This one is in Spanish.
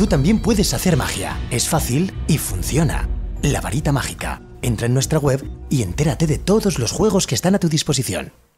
Tú también puedes hacer magia. Es fácil y funciona. La varita mágica. Entra en nuestra web y entérate de todos los juegos que están a tu disposición.